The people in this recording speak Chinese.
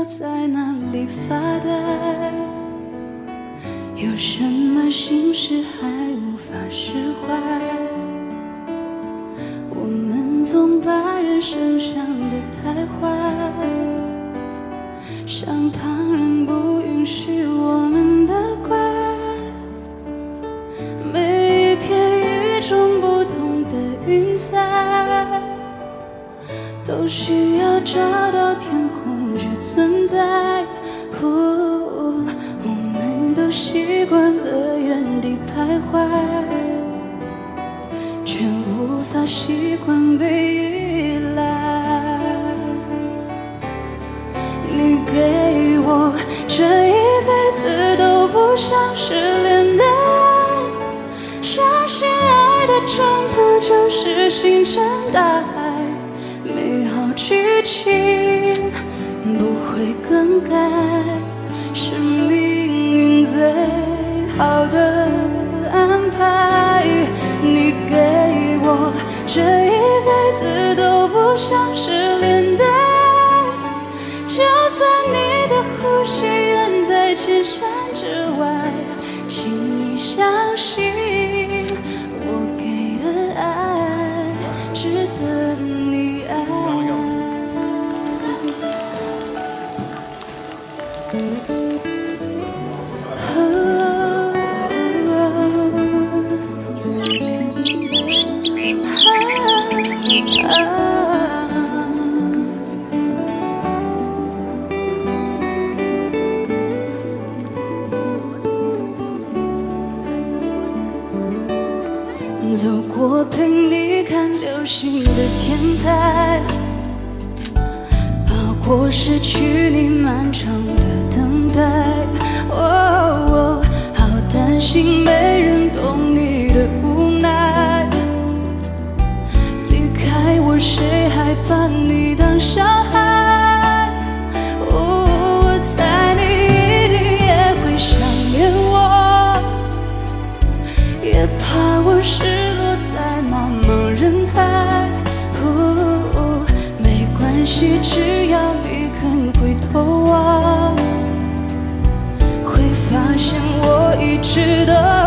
在那里发呆，有什么心事还无法释怀？我们总把人生想得太坏，像旁人不允许我们的怪，每一片与众不同的云彩，都需要找到天空去存在。我们都习惯了原地徘徊，却无法习惯被依赖。你给我这一辈子都不想失联的爱，相信爱的征途就是星辰大海，美好剧情不会更改，是命运最好的安排。你给我这一辈子都不想失联的爱，就算你的呼吸远在千山之外，请你相信我给的爱值得你爱。走过陪你看流星的天台，跑过失去你漫长的等待。好担心没人懂你的无奈，离开我谁还把你当小孩？我猜你一定也会想念我，也怕我失落在茫茫人海。没关系，只要你肯回头望，会发现我一直都